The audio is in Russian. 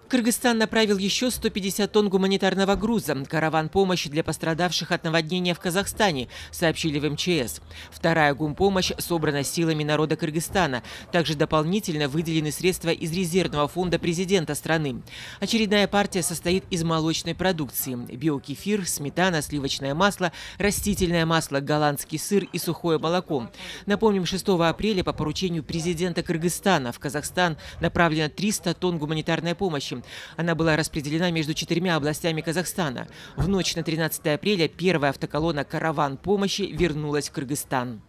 Кыргызстан направил еще 150 тонн гуманитарного груза. Караван помощи для пострадавших от наводнения в Казахстане, сообщили в МЧС. Вторая гумпомощь собрана силами народа Кыргызстана. Также дополнительно выделены средства из резервного фонда президента страны. Очередная партия состоит из молочной продукции: биокефир, сметана, сливочное масло, растительное масло, голландский сыр и сухое молоко. Напомним, 6 апреля по поручению президента Кыргызстана в Казахстан направлено 300 тонн гуманитарной помощи. Она была распределена между 4 областями Казахстана. В ночь на 13 апреля первая автоколонна «Караван помощи» вернулась в Кыргызстан.